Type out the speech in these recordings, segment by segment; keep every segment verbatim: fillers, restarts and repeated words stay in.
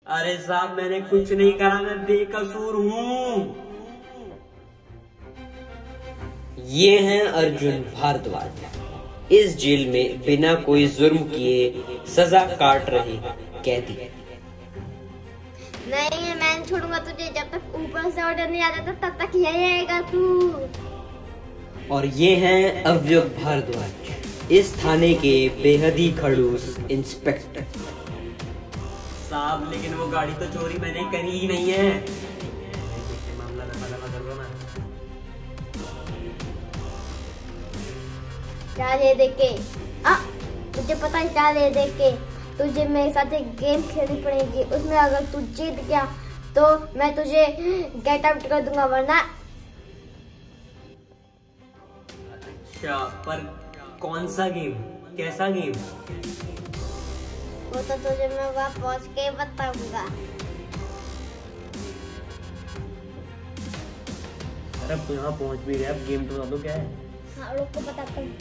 अरे साहब मैंने कुछ नहीं करा, मैं बेकसूर हूँ। ये हैं अर्जुन भारद्वाज, इस जेल में बिना कोई जुर्म किए सजा काट रहे कैदी। नहीं मैं नहीं छोड़ूंगा तुझे, जब तक ऊपर से ऑर्डर नहीं आ जाता तब तक यही रहेगा तू। और ये हैं अव्यक्त भारद्वाज, इस थाने के बेहद ही खड़ूस इंस्पेक्टर। साहब लेकिन वो गाड़ी तो चोरी मैंने करी ही नहीं है। मामला ना क्या ले देख के आ, तुझे पता है क्या ले देख के तुझे मेरे साथ एक गेम खेलनी पड़ेगी। उसमें अगर तू जीत गया तो मैं तुझे गेट आउट कर दूंगा, वरना। अच्छा पर कौन सा गेम, कैसा गेम? वो तो तुझे मैं वहाँ पहुँच के बताऊंगा। अरे अब यहाँ पहुँच भी गए, अब गेम तो बता दो क्या है। हाँ लोग को बताता हूँ।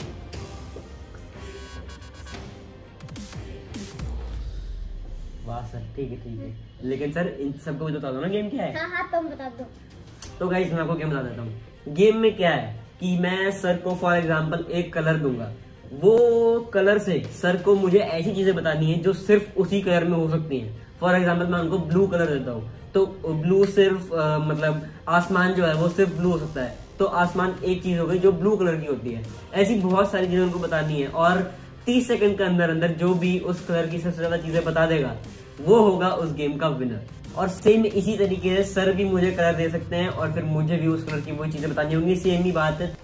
वाह सर, ठीक है ठीक है, लेकिन सर इन सबको बता दो ना गेम क्या है। हाँ हाँ तुम बता दो। तो गाइस मैं आपको गेम बता देता हूँ। गेम में क्या है कि मैं सर को फॉर एग्जांपल एक कलर दूंगा, वो कलर से सर को मुझे ऐसी चीजें बतानी है जो सिर्फ उसी कलर में हो सकती हैं। फॉर एग्जांपल मैं उनको ब्लू कलर देता हूँ, तो ब्लू सिर्फ आ, मतलब आसमान जो है वो सिर्फ ब्लू हो सकता है, तो आसमान एक चीज हो गई जो ब्लू कलर की होती है। ऐसी बहुत सारी चीजें उनको बतानी है और तीस सेकंड के अंदर अंदर जो भी उस कलर की सबसे ज्यादा चीजें बता देगा वो होगा उस गेम का विनर। और सेम इसी तरीके से सर भी मुझे कलर दे सकते हैं और फिर मुझे भी उस कलर की वो चीजें बतानी होंगी। सेम ही बात है।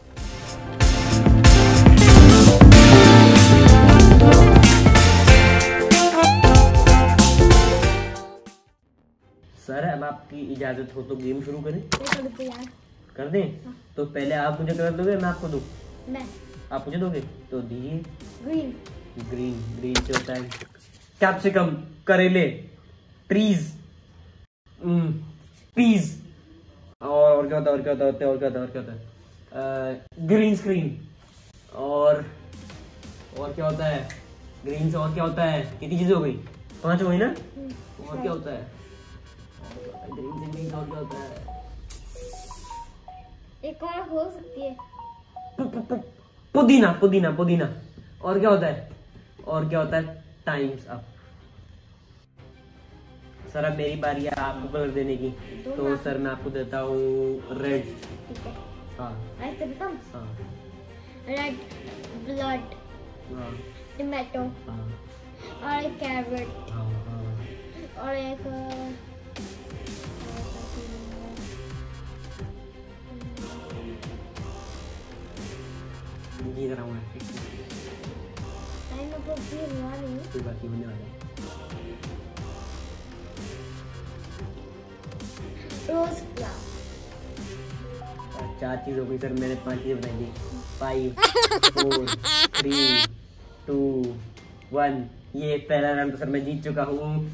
सर अब आपकी इजाजत हो तो गेम शुरू करें? कर दें? हाँ। तो पहले आप मुझे कलर दोगे, मैं आपको दूं? मैं। आप मुझे दोगे तो दीजिए। ग्रीन। ग्रीन ग्रीन से होता है कैप्सिकम, करेले, ट्रीज, पीज, और और क्या होता है और क्या होता है और क्या होता है और क्या होता है ग्रीन स्क्रीन, और और क्या होता है ग्रीन से, और क्या होता है, कितनी चीजें हो गई? पांच हो गई ना? और क्या होता है ग्रीन से ग्रीन, और क्या होता है? एक और हो सकती है पुदीना पुदीना पुदीना, और क्या होता है और क्या होता है टाइम्स अप। सर अब मेरी बारी है आपको कलर देने की, तो सर मैं आपको देता हूँ रेड। हाँ हाँ रेड, ब्लड, टमाटो, और एक कैरेट, और एक जी रहा हूँ कोई बात नहीं होने वाला। Rose flower. चार चीज हो गई सर, मैंने पांच चीजें बताई दी। Five four three two one. ये पहला राउंड तो सर मैं जीत चुका हूँ।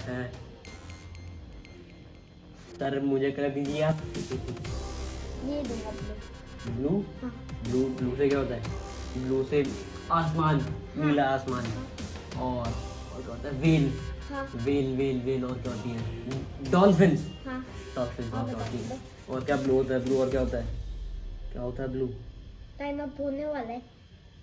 सर मुझे कलर दीजिए आप। ये दूंगा ब्लू। ब्लू ब्लू से क्या होता है? ब्लू से आसमान, नीला आसमान, और और क्या होता है? वेल। हाँ। वेल वेल वेल, और क्या होती है? डॉल्फिन्स। हाँ। डॉल्फिन्स और क्या होती है? और क्या ब्लू होता है? ब्लू और क्या होता है? क्या होता है ब्लू? टाइम अप होने वाला है।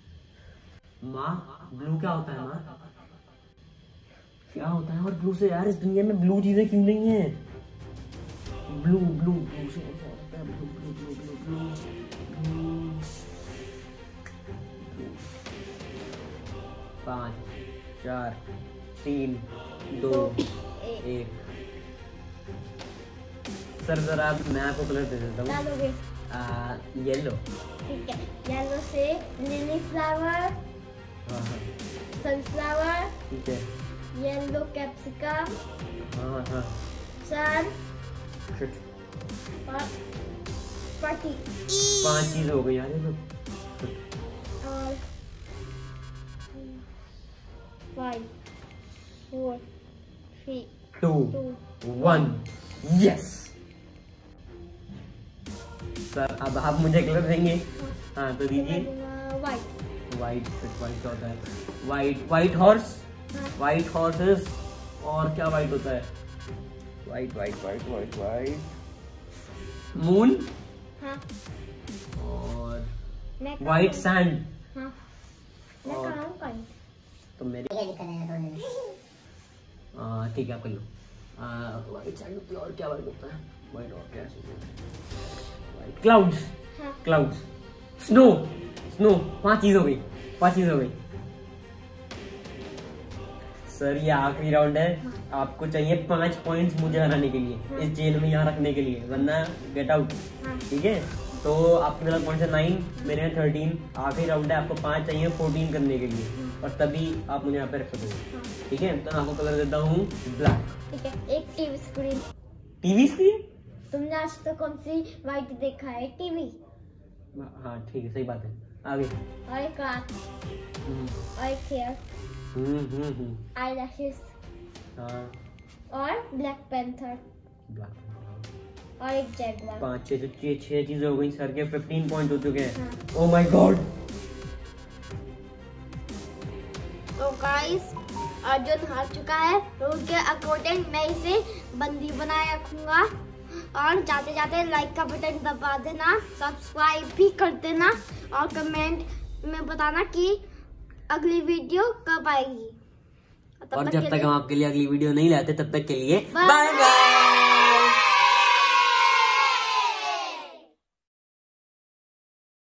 माँ ब्लू क्या होता है? माँ क्या होता है? और ब्लू से यार इस दुनिया में ब्लू चीजें क्यों नहीं है? ब्लू ब्लू ब्लू से क्या होता है? Blue blue blue blue blue पाँच चार तीन दो एक। सर जरा मैं आपको कलर दे देता हूँ। येलो। ठीक है, येलो से लिली फ्लावर, सनफ्लावर, ठीक है, येलो कैप्सिकम, हाँ हाँ, सन, पार्टी। पांच चीज हो गई यार ये तो। और five four three two one. Yes sir अब आप मुझे कलर देंगे? हाँ तो दीजिए। वाइट। वाइट वाइट क्या होता है? White white horse, white horses, और क्या वाइट होता है? White white white white white moon हाँ और मैं वाइट सैंड। हाँ मैं और- कहाँ हूँ कहीं तो मेरे हाँ ठीक है आप कर लो। वाइट सैंड और क्या वर्क होता है? वाइट और क्या? वाइट क्लाउड्स हाँ क्लाउड्स स्नो स्नो पांच चीज हो गई पांच चीज हो गई। सर ये आखिरी राउंड है, आपको चाहिए पांच पॉइंट्स मुझे हराने के लिए, इस जेल में यहाँ रखने के लिए, वरना गेट आउट। हाँ ठीक है तो आपके मेरा पॉइंट है नाइन, मेरे हैं थर्टीन। आखिरी राउंड है, आपको पांच चाहिए फोर्टीन करने के लिए, और तभी आप मुझे यहाँ पे रख सकोगे। हाँ ठीक है तो मैं आपको कलर देता हूँ ब्लैक। ठीक है। एक टीवी स्क्रीन। TV screen? तुमने आज तो कौन सी वाइट देखा है? टीवी। हाँ ठीक है सही बात है। आगे और एक रात हम्म और एक हेयर हम्म हम्म हम्म, आई लैशेस हाँ और ब्लैक पैंथर ब्लैक। और एक जैगुआर। पाँच छः से छः छः चीजें हो गई सर के, फिफ्टीन पॉइंट हो चुके हैं। हाँ। Oh my god. तो गाइस अर्जुन हार चुका है, रूल के अकॉर्डिंग मैं इसे बंदी बनाए रखूंगा। और जाते जाते लाइक का बटन दबा देना, सब्सक्राइब भी कर देना, और कमेंट में बताना कि अगली वीडियो कब आएगी। और जब के तक लिए- हम आपके लिए अगली वीडियो नहीं लाते तब तक के लिए बाय बाय बाय।